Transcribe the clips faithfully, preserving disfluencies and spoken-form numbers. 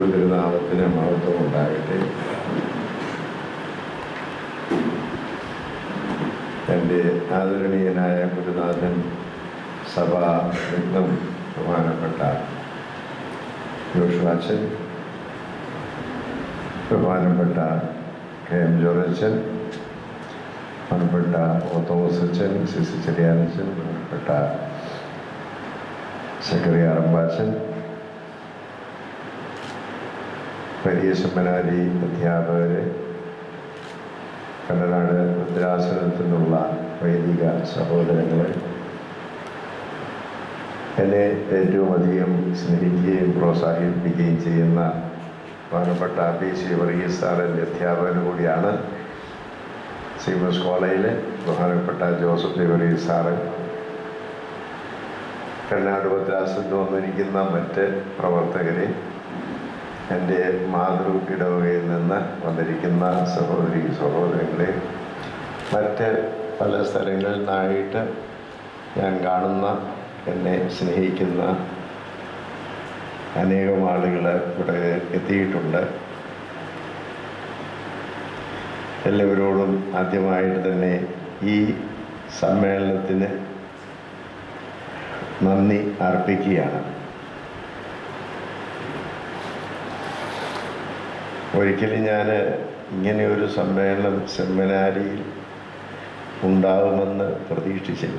തിരുനാമത്തിന് മഹത്വം ഉണ്ടാകട്ടെ. എൻ്റെ ആദരണീയനായ ഗുരുനാഥൻ സഭാ രത്നം ബഹുമാനപ്പെട്ട ജോഷുവാച്ചൻ, ബഹുമാനപ്പെട്ട കെ എം ജോറച്ചൻ, ബഹുമാനപ്പെട്ട ഒ തോമസ് അച്ഛൻ, സി സി ചെറിയാനച്ചൻ, ബഹുമാനപ്പെട്ട സെക്രട്ടറി അറമ്പാച്ചൻ, വലിയ സെമിനാരി അധ്യാപകരെ, കണ്ടനാട് ഭദ്രാസനത്തിൽ നിന്നുള്ള വൈദിക സഹോദരങ്ങളെ, എന്നെ ഏറ്റവും അധികം സ്നേഹിക്കുകയും പ്രോത്സാഹിപ്പിക്കുകയും ചെയ്യുന്ന ബഹുമാനപ്പെട്ട പി സി വർഗീസ് സാറിൻ്റെ അധ്യാപകൻ കൂടിയാണ് സീമസ് കോളേജിലെ ബഹുമാനപ്പെട്ട ജോസഫ് വർഗീസ് സാറ്, കണ്ടനാട് ഭദ്രാസനത്തിൽ വന്നിരിക്കുന്ന മറ്റ് പ്രവർത്തകരെ, എൻ്റെ മാതൃ ഇടവകയിൽ നിന്ന് വന്നിരിക്കുന്ന സഹോദരി സഹോദരങ്ങളെ, മറ്റ് പല സ്ഥലങ്ങളിൽ നിന്നായിട്ട് ഞാൻ കാണുന്ന എന്നെ സ്നേഹിക്കുന്ന അനേകം ആളുകൾ ഇവിടെ എത്തിയിട്ടുണ്ട്. എല്ലാവരോടും ആദ്യമായിട്ട് തന്നെ ഈ സമ്മേളനത്തിന് നന്ദി അർപ്പിക്കുകയാണ്. ഒരിക്കലും ഞാൻ ഇങ്ങനെയൊരു സമ്മേളനം സെമിനാരിയിൽ ഉണ്ടാകുമെന്ന് പ്രതീക്ഷിച്ചില്ല.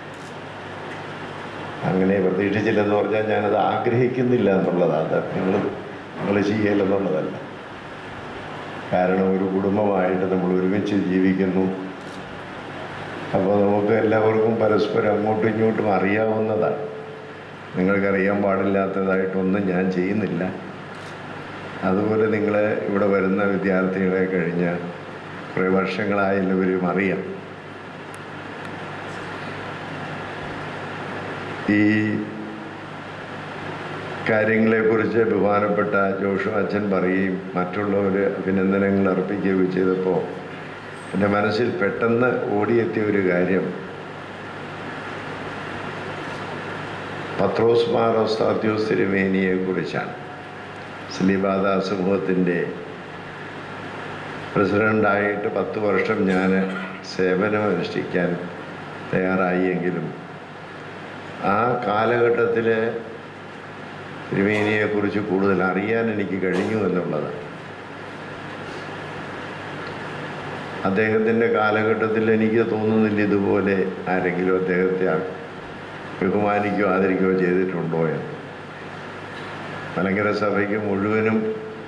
അങ്ങനെ പ്രതീക്ഷിച്ചില്ലെന്ന് പറഞ്ഞാൽ ഞാനത് ആഗ്രഹിക്കുന്നില്ല എന്നുള്ളതാണ്. അത് നിങ്ങൾ നിങ്ങൾ ചെയ്യലെന്നുള്ളതല്ല. കാരണം ഒരു കുടുംബമായിട്ട് നമ്മൾ ഒരുമിച്ച് ജീവിക്കുന്നു. അപ്പോൾ നമുക്ക് എല്ലാവർക്കും പരസ്പരം അങ്ങോട്ടും ഇങ്ങോട്ടും അറിയാവുന്നതാണ്. നിങ്ങൾക്കറിയാൻ പാടില്ലാത്തതായിട്ടൊന്നും ഞാൻ ചെയ്യുന്നില്ല. അതുപോലെ നിങ്ങൾ ഇവിടെ വരുന്ന വിദ്യാർത്ഥികളെ കഴിഞ്ഞ കുറേ വർഷങ്ങളായി എല്ലാവരും അറിയാം. ഈ കാര്യങ്ങളെക്കുറിച്ച് ബഹുമാനപ്പെട്ട ജോഷു അച്ഛൻ പറയുകയും മറ്റുള്ളവർ അഭിനന്ദനങ്ങൾ അർപ്പിക്കുകയും ചെയ്തപ്പോൾ എൻ്റെ മനസ്സിൽ പെട്ടെന്ന് ഓടിയെത്തിയ ഒരു കാര്യം പത്രോസ് മാർ ഓസ്താത്യോസ് തിരുമേനിയെ കുറിച്ചാണ്. സ്ലീബാദ സമൂഹത്തിൻ്റെ പ്രസിഡൻ്റായിട്ട് പത്ത് വർഷം ഞാൻ സേവനമനുഷ്ഠിക്കാൻ തയ്യാറായി എങ്കിലും ആ കാലഘട്ടത്തിൽ തിരുമേനിയെക്കുറിച്ച് കൂടുതൽ അറിയാൻ എനിക്ക് കഴിഞ്ഞു എന്നുള്ളത്. അദ്ദേഹത്തിൻ്റെ കാലഘട്ടത്തിൽ എനിക്ക് തോന്നുന്നില്ല ഇതുപോലെ ആരെങ്കിലും അദ്ദേഹത്തെ ബഹുമാനിക്കുകയോ ആദരിക്കുകയോ ചെയ്തിട്ടുണ്ടോ എന്ന്. മലങ്കര സഭയ്ക്ക് മുഴുവനും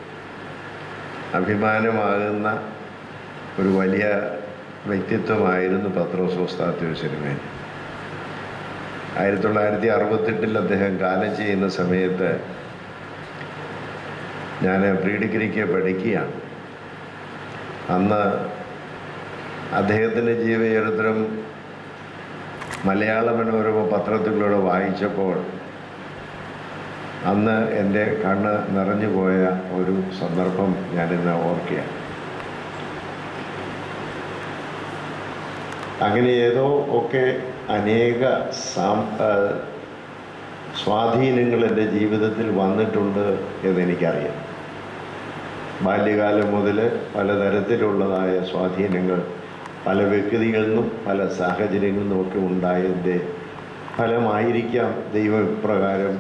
അഭിമാനമാകുന്ന ഒരു വലിയ വ്യക്തിത്വമായിരുന്നു പത്രോസ് ഓസ്താത്യോസ് തിരുമേനി. ആയിരത്തി തൊള്ളായിരത്തി അറുപത്തെട്ടിൽ അദ്ദേഹം കാലം ചെയ്യുന്ന സമയത്ത് ഞാൻ പ്രീ ഡിഗ്രിക്ക് പഠിക്കുകയാണ്. അന്ന് അദ്ദേഹത്തിൻ്റെ ജീവചരിത്രം മലയാള മനോരമ പത്രത്തിലൂടെ വായിച്ചപ്പോൾ അന്ന് എൻ്റെ കണ്ണ് നിറഞ്ഞു പോയ ഒരു സന്ദർഭം ഞാനിന്ന് ഓർക്കുകയാണ്. അങ്ങനെ ഏതോ ഒക്കെ അനേക സാം സ്വാധീനങ്ങൾ എൻ്റെ ജീവിതത്തിൽ വന്നിട്ടുണ്ട് എന്നെനിക്കറിയാം. ബാല്യകാലം മുതൽ പലതരത്തിലുള്ളതായ സ്വാധീനങ്ങൾ പല വ്യക്തികളിൽ നിന്നും പല സാഹചര്യങ്ങളിൽ നിന്നുമൊക്കെ ഉണ്ടായതിൻ്റെ ഫലമായിരിക്കാം ദൈവം ഇപ്രകാരം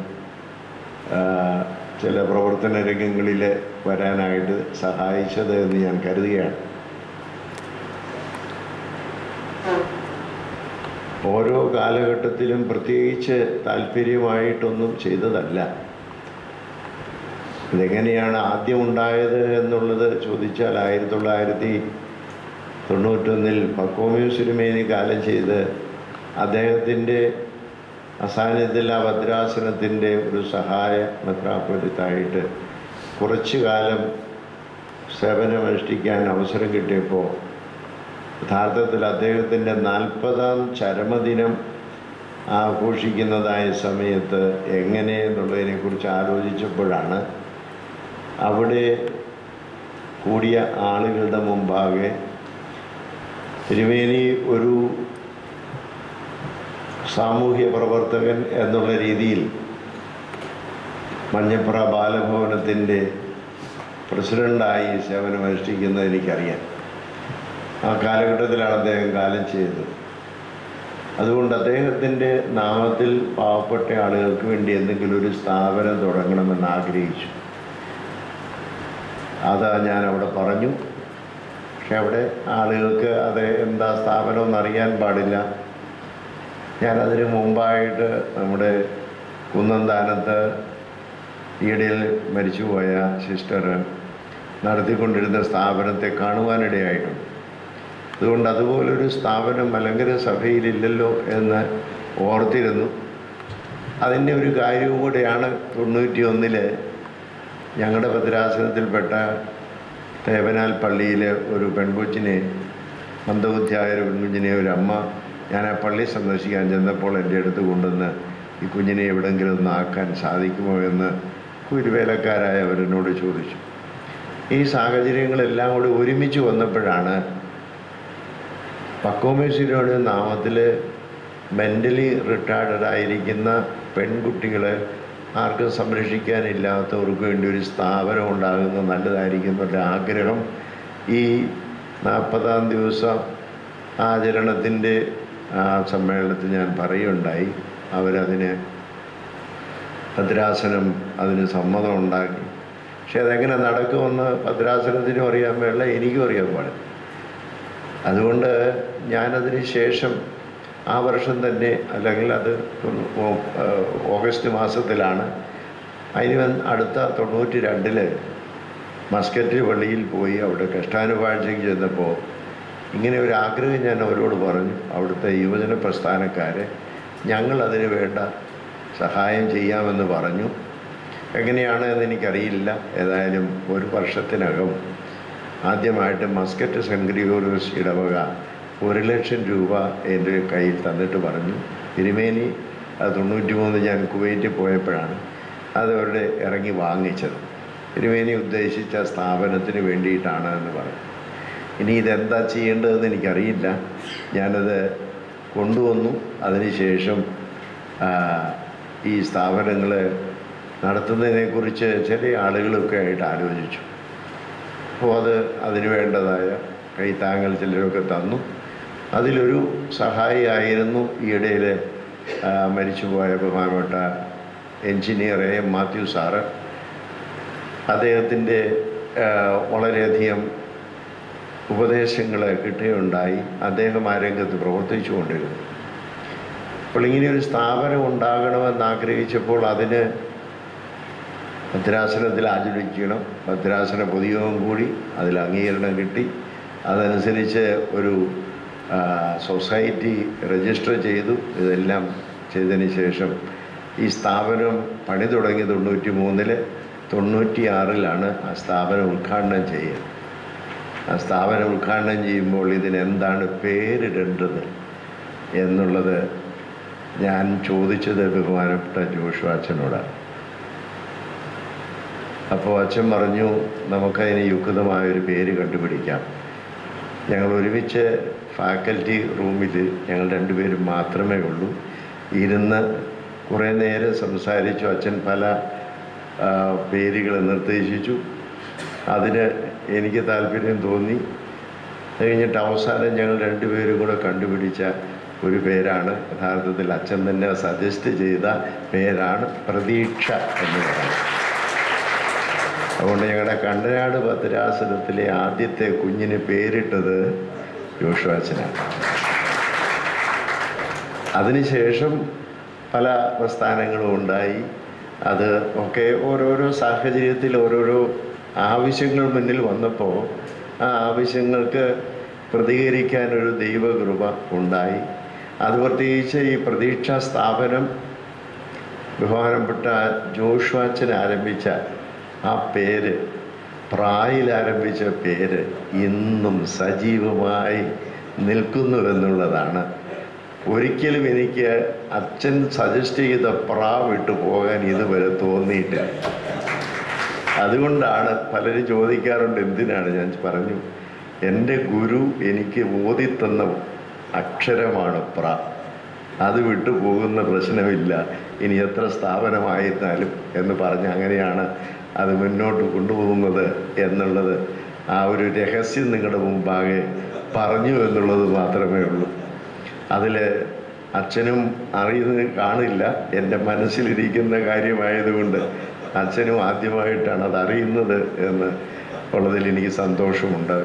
ചില പ്രവർത്തന രംഗങ്ങളിൽ വരാനായിട്ട് സഹായിച്ചത് എന്ന് ഞാൻ കരുതുകയാണ്. ഓരോ കാലഘട്ടത്തിലും പ്രത്യേകിച്ച് താല്പര്യമായിട്ടൊന്നും ചെയ്തതല്ല. ഇതെങ്ങനെയാണ് ആദ്യം ഉണ്ടായത് എന്നുള്ളത് ചോദിച്ചാൽ ആയിരത്തി തൊള്ളായിരത്തി തൊണ്ണൂറ്റൊന്നിൽ പക്കോമ്യൂസ് തിരുമേനി കാലം ചെയ്ത് അദ്ദേഹത്തിൻ്റെ അസാന്നിധ്യത്തിൽ ആ ഭദ്രാസനത്തിൻ്റെ ഒരു സഹായ മെത്രാപ്പൊലീത്തായിട്ട് കുറച്ചു കാലം സേവനമനുഷ്ഠിക്കാൻ അവസരം കിട്ടിയപ്പോൾ യഥാർത്ഥത്തിൽ അദ്ദേഹത്തിൻ്റെ നാൽപ്പതാം ചരമദിനം ആഘോഷിക്കുന്നതായ സമയത്ത് എങ്ങനെ എന്നുള്ളതിനെക്കുറിച്ച് ആലോചിച്ചപ്പോഴാണ് അവിടെ കൂടിയ ആളുകളുടെ മുമ്പാകെ തിരുമേനി ഒരു സാമൂഹ്യ പ്രവർത്തകൻ എന്നുള്ള രീതിയിൽ മഞ്ഞപ്ര ബാലഭവനത്തിൻ്റെ പ്രസിഡൻ്റായി സേവനമനുഷ്ഠിക്കുന്നത് എനിക്കറിയാം. ആ കാലഘട്ടത്തിലാണ് അദ്ദേഹം കാലം ചെയ്തത്. അതുകൊണ്ട് അദ്ദേഹത്തിൻ്റെ നാമത്തിൽ പാവപ്പെട്ട ആളുകൾക്ക് വേണ്ടി എന്തെങ്കിലും ഒരു സ്ഥാപനം തുടങ്ങണമെന്ന് ആഗ്രഹിച്ചു. അതാ ഞാൻ അവിടെ പറഞ്ഞു. പക്ഷെ അവിടെ ആളുകൾക്ക് അത് എന്താ സ്ഥാപനമെന്ന് അറിയാൻ പാടില്ല. ഞാനതിന് മുമ്പായിട്ട് നമ്മുടെ കുന്നന്താനത്ത് ഈയിടയിൽ മരിച്ചുപോയ സിസ്റ്റർ നടത്തിക്കൊണ്ടിരുന്ന സ്ഥാപനത്തെ കാണുവാനിടയായിട്ടുണ്ട്. അതുകൊണ്ട് അതുപോലൊരു സ്ഥാപനം മലങ്കര സഭയിലില്ലല്ലോ എന്ന് ഓർത്തിരുന്നു. അതിൻ്റെ ഒരു കാര്യവും കൂടെയാണ് തൊണ്ണൂറ്റി ഒന്നില് ഞങ്ങളുടെ ഭദ്രാസനത്തിൽപ്പെട്ട തേവനാൽ പള്ളിയിലെ ഒരു പെൺകൊച്ചിനെ, മന്ദബുദ്ധിയായ ഒരു പെൺകുഞ്ഞിനെ ഒരു അമ്മ ഞാൻ ആ പള്ളി സന്ദർശിക്കാൻ ചെന്നപ്പോൾ എൻ്റെ അടുത്ത് കൊണ്ടുവന്ന് ഈ കുഞ്ഞിനെ എവിടെയെങ്കിലും ഒന്ന് ആക്കാൻ സാധിക്കുമോ എന്ന് കുരുവേലക്കാരായ അവരെന്നോട് ചോദിച്ചു. ഈ സാഹചര്യങ്ങളെല്ലാം കൂടി ഒരുമിച്ച് വന്നപ്പോഴാണ് പക്കോമേശ്വരിയുടെ നാമത്തിൽ മെൻ്റലി റിട്ടയർഡ് ആയിരിക്കുന്ന പെൺകുട്ടികളെ ആർക്കും സംരക്ഷിക്കാനില്ലാത്തവർക്ക് വേണ്ടി ഒരു സ്ഥാപനം ഉണ്ടാകുന്നത് നല്ലതായിരിക്കും എന്നുള്ള ആഗ്രഹം ഈ നാൽപ്പതാം ദിവസം ആചരണത്തിൻ്റെ ആ സമ്മേളനത്തിൽ ഞാൻ പറയുകയുണ്ടായി. അവരതിന് ഭദ്രാസനം അതിന് സമ്മതം ഉണ്ടാക്കി. പക്ഷെ അതെങ്ങനെ നടക്കുമെന്ന് ഭദ്രാസനത്തിനും അറിയാൻ പാടില്ല, എനിക്കും അറിയാൻ പാടില്ല. അതുകൊണ്ട് ഞാനതിന് ശേഷം ആ വർഷം തന്നെ, അല്ലെങ്കിൽ അത് ഓഗസ്റ്റ് മാസത്തിലാണ്, അതിന് അടുത്ത തൊണ്ണൂറ്റി രണ്ടില് മസ്കറ്റ് പള്ളിയിൽ പോയി അവിടെ കഷ്ടാനുപാഴ്ചയ്ക്ക് ചെന്നപ്പോൾ ഇങ്ങനെ ഒരു ആഗ്രഹം ഞാൻ അവരോട് പറഞ്ഞു. അവിടുത്തെ യുവജന പ്രസ്ഥാനക്കാരെ ഞങ്ങളതിന് വേണ്ട സഹായം ചെയ്യാമെന്ന് പറഞ്ഞു. എങ്ങനെയാണ് എന്ന് എനിക്കറിയില്ല. ഏതായാലും ഒരു വർഷത്തിനകം ആദ്യമായിട്ട് മസ്കറ്റ് സെൻറ്റ് ഗ്രിഗോറിയോസ് ഇടവക ഒരു ലക്ഷം രൂപ എൻ്റെ കയ്യിൽ തന്നിട്ട് പറഞ്ഞു, തിരുമേനി അത് തൊണ്ണൂറ്റി മൂന്ന് ഞാൻ കുവൈറ്റിൽ പോയപ്പോഴാണ് അതവരുടെ ഇറങ്ങി വാങ്ങിച്ചത്. തിരുമേനി ഉദ്ദേശിച്ച സ്ഥാപനത്തിന് വേണ്ടിയിട്ടാണ് എന്ന് പറഞ്ഞു. ഇനി ഇതെന്താ ചെയ്യേണ്ടതെന്ന് എനിക്കറിയില്ല. ഞാനത് കൊണ്ടുവന്നു. അതിനുശേഷം ഈ സ്ഥാപനങ്ങൾ നടത്തുന്നതിനെക്കുറിച്ച് ചില ആളുകളൊക്കെ ആയിട്ട് ആലോചിച്ചു. അപ്പോൾ അത് അതിന് വേണ്ടതായ കൈത്താങ്ങൽ ചിലരൊക്കെ തന്നു. അതിലൊരു സഹായിയായിരുന്നു ഈയിടയിൽ മരിച്ചുപോയ ബഹുമാനപ്പെട്ട engineer A M Mathew sir. അദ്ദേഹത്തിൻ്റെ വളരെയധികം ഉപദേശങ്ങൾ കിട്ടുകയുണ്ടായി. അദ്ദേഹം ആ രംഗത്ത് പ്രവർത്തിച്ചു കൊണ്ടിരുന്നു. അപ്പോൾ ഇങ്ങനെയൊരു സ്ഥാപനം ഉണ്ടാകണമെന്ന് ആഗ്രഹിച്ചപ്പോൾ അതിന് ഭദ്രാസനത്തിൽ ആചരിക്കണം. ഭദ്രാസന പൊതുയോഗം കൂടി അതിൽ അംഗീകാരം കിട്ടി. അതനുസരിച്ച് ഒരു സൊസൈറ്റി രജിസ്റ്റർ ചെയ്തു. ഇതെല്ലാം ചെയ്തതിന് ശേഷം ഈ സ്ഥാപനം പണി തുടങ്ങി തൊണ്ണൂറ്റി മൂന്നില് തൊണ്ണൂറ്റി ആറിലാണ് ആ സ്ഥാപനം ഉദ്ഘാടനം ചെയ്യുക. ആ സ്ഥാപനം ഉദ്ഘാടനം ചെയ്യുമ്പോൾ ഇതിനെന്താണ് പേരിടേണ്ടത് എന്നുള്ളത് ഞാൻ ചോദിച്ചത് ബഹുമാനപ്പെട്ട ജോഷുവ അച്ഛനോടാണ്. അപ്പോൾ അച്ഛൻ പറഞ്ഞു, നമുക്കതിന് യുക്തമായൊരു പേര് കണ്ടുപിടിക്കാം. ഞങ്ങൾ ഒരുമിച്ച് ഫാക്കൽറ്റി റൂമിൽ ഞങ്ങൾ രണ്ടുപേരും മാത്രമേ ഉള്ളൂ. ഇരുന്ന് കുറേ നേരം സംസാരിച്ചു. അച്ഛൻ പല പേരുകൾ നിർദ്ദേശിച്ചു. അതിന് എനിക്ക് താല്പര്യം തോന്നി. കഴിഞ്ഞിട്ട് അവസാനം ഞങ്ങൾ രണ്ടുപേരും കൂടെ കണ്ടുപിടിച്ച ഒരു പേരാണ്, യഥാർത്ഥത്തിൽ അച്ഛൻ തന്നെ സജസ്റ്റ് ചെയ്ത പേരാണ് പ്രതീക്ഷ എന്ന് പറയുന്നത്. അതുകൊണ്ട് ഞങ്ങളുടെ കണ്ടനാട് ഭദ്രാസനത്തിലെ ആദ്യത്തെ കുഞ്ഞിന് പേരിട്ടത് ജോഷുവ അച്ഛനാണ്. അതിനുശേഷം പല പ്രസ്ഥാനങ്ങളും ഉണ്ടായി. അത് ഒക്കെ ഓരോരോ സാഹചര്യത്തിൽ ഓരോരോ ആവശ്യങ്ങൾ മുന്നിൽ വന്നപ്പോൾ ആ ആവശ്യങ്ങൾക്ക് പ്രതികരിക്കാനൊരു ദൈവകൃപ ഉണ്ടായി. അത് പ്രത്യേകിച്ച് ഈ പ്രതീക്ഷാ സ്ഥാപനം ബഹുമാനപ്പെട്ട ജോഷുവ അച്ഛൻ ആരംഭിച്ച ആ പേര്, പ്രായിൽ ആരംഭിച്ച പേര് ഇന്നും സജീവമായി നിൽക്കുന്നുവെന്നുള്ളതാണ്. ഒരിക്കലും എനിക്ക് അച്ഛൻ സജസ്റ്റ് ചെയ്ത പ്രാ വിട്ടു പോകാൻ ഇതുവരെ തോന്നിയിട്ടില്ല. അതുകൊണ്ടാണ് പലരും ചോദിക്കാറുണ്ട് എന്തിനാണ്. ഞാൻ പറഞ്ഞു, എൻ്റെ ഗുരു എനിക്ക് ഓതിത്തന്ന അക്ഷരമാണ് പ്ര. അത് വിട്ടു പോകുന്ന പ്രശ്നമില്ല, ഇനി എത്ര സ്ഥാപനമായിരുന്നാലും എന്ന് പറഞ്ഞ് അങ്ങനെയാണ് അത് മുന്നോട്ട് കൊണ്ടുപോകുന്നത് എന്നുള്ളത് ആ ഒരു രഹസ്യം നിങ്ങളുടെ മുമ്പാകെ പറഞ്ഞു എന്നുള്ളത് മാത്രമേ ഉള്ളൂ. അതിൽ അച്ഛനും അറിയുന്നത് കാണില്ല, എൻ്റെ മനസ്സിലിരിക്കുന്ന കാര്യമായതുകൊണ്ട് അച്ഛനും ആദ്യമായിട്ടാണ് അത് അറിയുന്നത് എന്ന് ഉള്ളതിൽ എനിക്ക് സന്തോഷമുണ്ട്.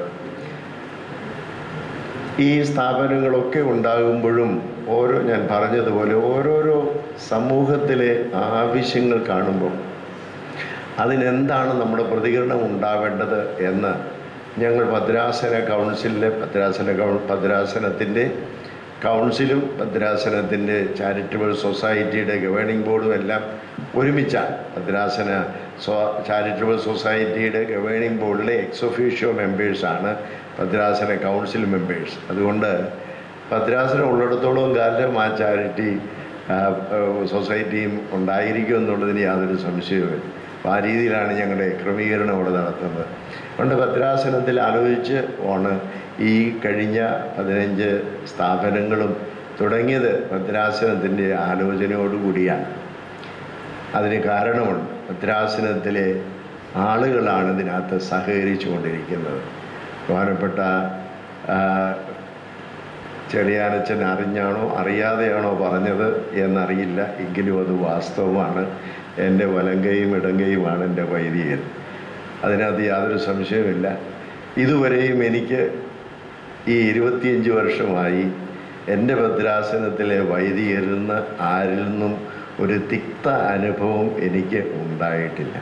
ഈ സ്ഥാപനങ്ങളൊക്കെ ഉണ്ടാകുമ്പോഴും ഓരോ ഞാൻ പറഞ്ഞതുപോലെ ഓരോരോ സമൂഹത്തിലെ ആവശ്യങ്ങൾ കാണുമ്പോൾ അതിനെന്താണ് നമ്മുടെ പ്രതികരണം ഉണ്ടാവേണ്ടത് എന്ന് ഞങ്ങൾ ഭദ്രാസന കൗൺസിലിലെ ഭദ്രാസന കൗ ഭദ്രാസനത്തിൻ്റെ കൗൺസിലും ഭദ്രാസനത്തിൻ്റെ ചാരിറ്റബിൾ സൊസൈറ്റിയുടെ ഗവേണിംഗ് ബോർഡും എല്ലാം ഒരുമിച്ചാണ്. ഭദ്രാസന സോ ചാരിറ്റബിൾ സൊസൈറ്റിയുടെ ഗവേണിംഗ് ബോർഡിലെ എക്സ് ഒഫീഷ്യോ മെമ്പേഴ്സാണ് ഭദ്രാസന കൗൺസിൽ മെമ്പേഴ്സ്. അതുകൊണ്ട് ഭദ്രാസനം ഉള്ളിടത്തോളം കാലം ആ ചാരിറ്റി സൊസൈറ്റിയും ഉണ്ടായിരിക്കും എന്നുള്ളതിന് യാതൊരു സംശയവുമില്ല. അപ്പോൾ ആ രീതിയിലാണ് ഞങ്ങളുടെ ക്രമീകരണം ഇവിടെ നടത്തുന്നത്. അതുകൊണ്ട് ഭദ്രാസനത്തിൽ ആലോചിച്ച് ആണ് ഈ കഴിഞ്ഞ പതിനഞ്ച് സ്ഥാപനങ്ങളും തുടങ്ങിയത് ഭദ്രാസനത്തിൻ്റെ ആലോചനയോടുകൂടിയാണ്. അതിന് കാരണമുണ്ട്. ഭദ്രാസനത്തിലെ ആളുകളാണ് ഇതിനകത്ത് സഹകരിച്ചു കൊണ്ടിരിക്കുന്നത്. ബഹുമാനപ്പെട്ട ചെറിയാനച്ഛൻ അറിഞ്ഞാണോ അറിയാതെയാണോ പറഞ്ഞത് എന്നറിയില്ല, എങ്കിലും അത് വാസ്തവമാണ്. എൻ്റെ വലങ്കയും ഇടങ്കയുമാണ് എൻ്റെ വൈദികൻ, അതിനകത്ത് യാതൊരു സംശയവുമില്ല. ഇതുവരെയും എനിക്ക് ഈ ഇരുപത്തിയഞ്ച് വർഷമായി എൻ്റെ ഭദ്രാസനത്തിലെ വൈദികരിൽ നിന്ന് ആരിൽ നിന്നും ഒരു തിക്ത അനുഭവം എനിക്ക് ഉണ്ടായിട്ടില്ല.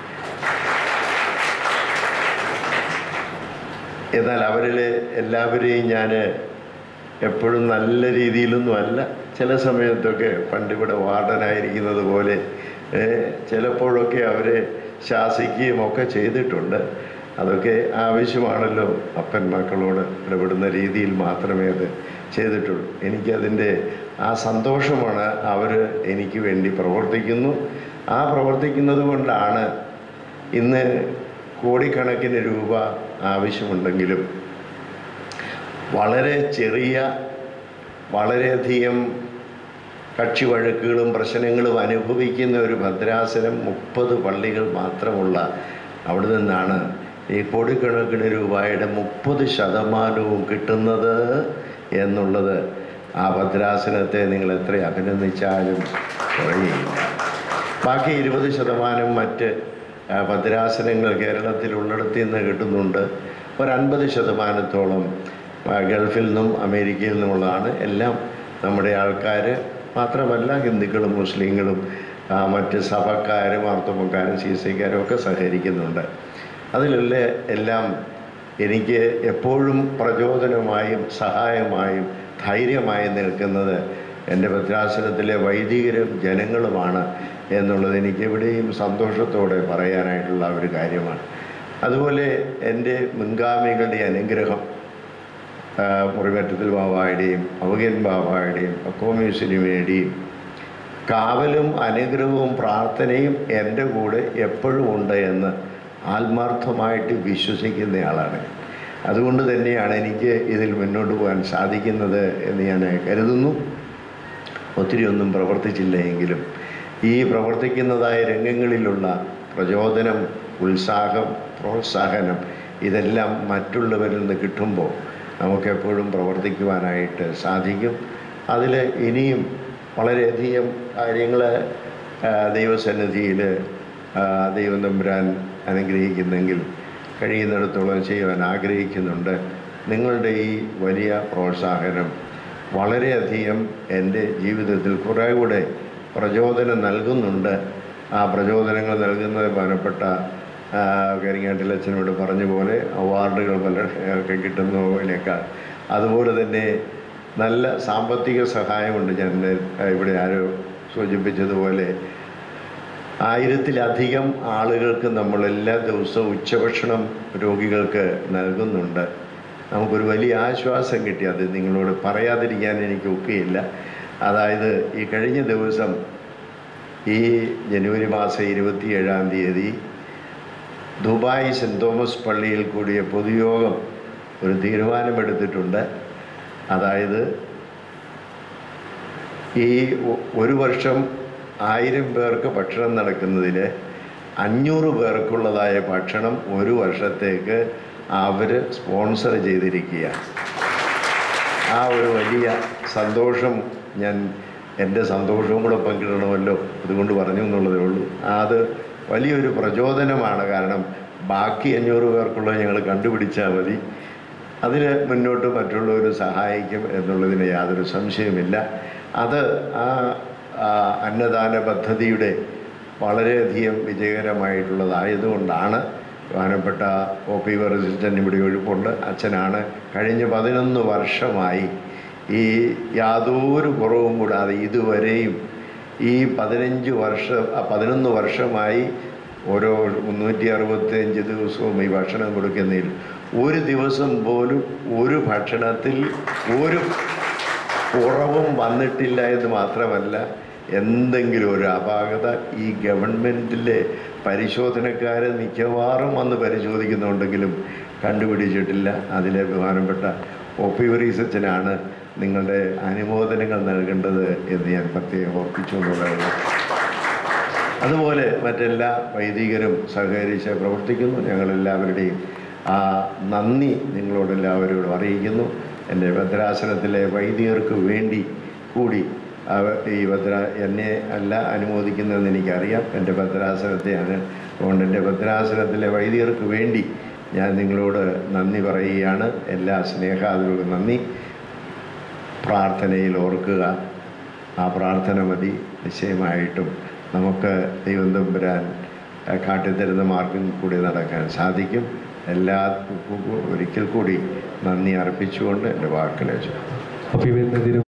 എന്നാൽ അവരിൽ എല്ലാവരെയും ഞാൻ എപ്പോഴും നല്ല രീതിയിലൊന്നും അല്ല, ചില സമയത്തൊക്കെ പണ്ടിവിടെ വാർഡനായിരിക്കുന്നത് പോലെ ചിലപ്പോഴൊക്കെ അവരെ ശാസിക്കുകയും ഒക്കെ ചെയ്തിട്ടുണ്ട്. അതൊക്കെ ആവശ്യമാണല്ലോ, അപ്പൻ മക്കളോട് ഇടപെടുന്ന രീതിയിൽ മാത്രമേ അത് ചെയ്തിട്ടുള്ളൂ. എനിക്കതിൻ്റെ ആ സന്തോഷമാണ്. അവർ എനിക്ക് വേണ്ടി പ്രവർത്തിക്കുന്നു. ആ പ്രവർത്തിക്കുന്നത് കൊണ്ടാണ് ഇന്ന് കോടിക്കണക്കിന് രൂപ ആവശ്യമുണ്ടെങ്കിലും വളരെ ചെറിയ വളരെയധികം കക്ഷി വഴക്കുകളും പ്രശ്നങ്ങളും അനുഭവിക്കുന്ന ഒരു ഭദ്രാസനം മുപ്പത് പള്ളികൾ മാത്രമുള്ള അവിടെ നിന്നാണ് ഈ കോടിക്കണക്കിന് രൂപയുടെ മുപ്പത് ശതമാനവും കിട്ടുന്നത് എന്നുള്ളത് ആ ഭദ്രാസനത്തെ നിങ്ങൾ എത്ര അഭിനന്ദിച്ചാലും കുറയില്ല. ബാക്കി ഇരുപത് ശതമാനം മറ്റ് ഭദ്രാസനങ്ങൾ കേരളത്തിലുള്ളിടത്തു നിന്ന് കിട്ടുന്നുണ്ട്. ഒരു അൻപത് ശതമാനത്തോളം ഗൾഫിൽ നിന്നും അമേരിക്കയിൽ നിന്നുമുള്ളതാണ്. എല്ലാം നമ്മുടെ ആൾക്കാർ മാത്രമല്ല, ഹിന്ദുക്കളും മുസ്ലിങ്ങളും മറ്റ് സഭക്കാരും മാർത്തോമക്കാരും സി സി കാരും ഒക്കെ സഹകരിക്കുന്നുണ്ട്. അതിലുള്ള എല്ലാം എനിക്ക് എപ്പോഴും പ്രചോദനമായും സഹായമായും ധൈര്യമായും നിൽക്കുന്നത് എൻ്റെ ഭദ്രാസനത്തിലെ വൈദികരും ജനങ്ങളുമാണ് എന്നുള്ളത് എനിക്ക് എവിടെയും സന്തോഷത്തോടെ പറയാനായിട്ടുള്ള ഒരു കാര്യമാണ്. അതുപോലെ എൻ്റെ മുൻഗാമികളുടെ അനുഗ്രഹം മുറിമറ്റത്തിൽ ബാബായുടെയും അവഗൻ ബാബായുടെയും അക്കോമ്യൂസിനുവേണ്ടിയും കാവലും അനുഗ്രഹവും പ്രാർത്ഥനയും എൻ്റെ കൂടെ എപ്പോഴും ഉണ്ട് എന്ന് ആത്മാർത്ഥമായിട്ട് വിശ്വസിക്കുന്നയാളാണ്. അതുകൊണ്ട് തന്നെയാണ് എനിക്ക് ഇതിൽ മുന്നോട്ട് പോകാൻ സാധിക്കുന്നത് എന്ന് ഞാൻ കരുതുന്നു. ഒത്തിരി ഒന്നും പ്രവർത്തിച്ചില്ല എങ്കിലും ഈ പ്രവർത്തിക്കുന്നതായ രംഗങ്ങളിലുള്ള പ്രചോദനം, ഉത്സാഹം, പ്രോത്സാഹനം ഇതെല്ലാം മറ്റുള്ളവരിൽ നിന്ന് കിട്ടുമ്പോൾ നമുക്കെപ്പോഴും പ്രവർത്തിക്കുവാനായിട്ട് സാധിക്കും. അതിൽ ഇനിയും വളരെയധികം കാര്യങ്ങൾ ദൈവസന്നിധിയിൽ ദൈവം തമ്പുരാൻ അനുഗ്രഹിക്കുന്നെങ്കിൽ കഴിയുന്നിടത്തോളം ചെയ്യുവാൻ ആഗ്രഹിക്കുന്നുണ്ട്. നിങ്ങളുടെ ഈ വലിയ പ്രോത്സാഹനം വളരെയധികം എൻ്റെ ജീവിതത്തിൽ കുറേ കൂടെ പ്രചോദനം നൽകുന്നുണ്ട്. ആ പ്രചോദനങ്ങൾ നൽകുന്നത് ബഹുമാനപ്പെട്ട കരിങ്ങാട്ടിലച്ഛനോട് പറഞ്ഞ പോലെ അവാർഡുകൾ പലർക്ക് കിട്ടുന്നതിനേക്കാൾ അതുപോലെ തന്നെ നല്ല സാമ്പത്തിക സഹായമുണ്ട്. ഞാൻ ഇവിടെ ആരോ സൂചിപ്പിച്ചതുപോലെ ആയിരത്തിലധികം ആളുകൾക്ക് നമ്മൾ എല്ലാ ദിവസവും ഉച്ചഭക്ഷണം രോഗികൾക്ക് നൽകുന്നുണ്ട്. നമുക്കൊരു വലിയ ആശ്വാസം കിട്ടി. അത് നിങ്ങളോട് പറയാതിരിക്കാൻ എനിക്ക് ഒക്കെയില്ല. അതായത് ഈ കഴിഞ്ഞ ദിവസം ഈ ജനുവരി മാസം ഇരുപത്തി ഏഴാം തീയതി ദുബായ് സെൻറ്റ് തോമസ് പള്ളിയിൽ കൂടിയ പൊതുയോഗം ഒരു തീരുമാനമെടുത്തിട്ടുണ്ട്. അതായത് ഈ ഒരു വർഷം ആയിരം പേർക്ക് ഭക്ഷണം നടക്കുന്നതിൽ അഞ്ഞൂറ് പേർക്കുള്ളതായ ഭക്ഷണം ഒരു വർഷത്തേക്ക് അവർ സ്പോൺസർ ചെയ്തിരിക്കുക. ആ ഒരു വലിയ സന്തോഷം ഞാൻ എൻ്റെ സന്തോഷവും കൂടെ പങ്കിടണമല്ലോ, അതുകൊണ്ട് പറഞ്ഞു എന്നുള്ളതേ ഉള്ളൂ. അത് വലിയൊരു പ്രചോദനമാണ്. കാരണം ബാക്കി അഞ്ഞൂറ് പേർക്കുള്ളത് ഞങ്ങൾ കണ്ടുപിടിച്ചാൽ മതി, അതിന് മുന്നോട്ട് മറ്റുള്ളവർ സഹായിക്കും എന്നുള്ളതിന് യാതൊരു സംശയമില്ല. അത് ആ അന്നദാന പദ്ധതിയുടെ വളരെയധികം വിജയകരമായിട്ടുള്ളതായതുകൊണ്ടാണ് ബഹുമാനപ്പെട്ട ഒ പി വറസിസ്റ്റൻ ഇവിടെ ഒഴുപ്പുണ്ട്. അച്ഛനാണ് കഴിഞ്ഞ പതിനൊന്ന് വർഷമായി ഈ യാതൊരു കുറവും കൂടാതെ ഇതുവരെയും ഈ പതിനഞ്ച് വർഷം പതിനൊന്ന് വർഷമായി ഓരോ മുന്നൂറ്റി അറുപത്തി അഞ്ച് ദിവസവും ഈ ഭക്ഷണം കൊടുക്കുന്നതിൽ ഒരു ദിവസം പോലും ഒരു ഭക്ഷണത്തിൽ ഒരു കുറവും വന്നിട്ടില്ല എന്ന് മാത്രമല്ല, എന്തെങ്കിലും ഒരു അപാകത ഈ ഗവൺമെൻറ്റിലെ പരിശോധനക്കാരെ മിക്കവാറും വന്ന് പരിശോധിക്കുന്നുണ്ടെങ്കിലും കണ്ടുപിടിച്ചിട്ടില്ല. അതിലെ ബഹുമാനപ്പെട്ട ഒ പി വറീസച്ചനാണ് നിങ്ങളുടെ അനുമോദനങ്ങൾ നൽകേണ്ടത് എന്ന് ഞാൻ പ്രത്യേകം ഓർപ്പിച്ചു എന്നുള്ളത്. അതുപോലെ മറ്റെല്ലാ വൈദികരും സഹകരിച്ച് പ്രവർത്തിക്കുന്നു. ഞങ്ങളെല്ലാവരുടെയും ആ നന്ദി നിങ്ങളോടെല്ലാവരോടും അറിയിക്കുന്നു. എൻ്റെ ഭദ്രാസനത്തിലെ വൈദികർക്ക് വേണ്ടി കൂടി ഈ ഭദ്ര എന്നെ അല്ല അനുമോദിക്കുന്നതെന്ന് എനിക്കറിയാം, എൻ്റെ ഭദ്രാസനത്തെയാണ്. അതുകൊണ്ട് എൻ്റെ ഭദ്രാസനത്തിലെ വൈദികർക്ക് വേണ്ടി ഞാൻ നിങ്ങളോട് നന്ദി പറയുകയാണ്. എല്ലാ സ്നേഹാദരോടും നന്ദി. പ്രാർത്ഥനയിൽ ഓർക്കുക, ആ പ്രാർത്ഥന മതി. നിശ്ചയമായിട്ടും നമുക്ക് ദൈവം തമ്പുരാൻ കാട്ടിത്തരുന്ന മാർഗം കൂടി നടക്കാൻ സാധിക്കും. എല്ലാ ഒരിക്കൽ കൂടി നന്ദി അർപ്പിച്ചുകൊണ്ട് എൻ്റെ വാക്കുകളെ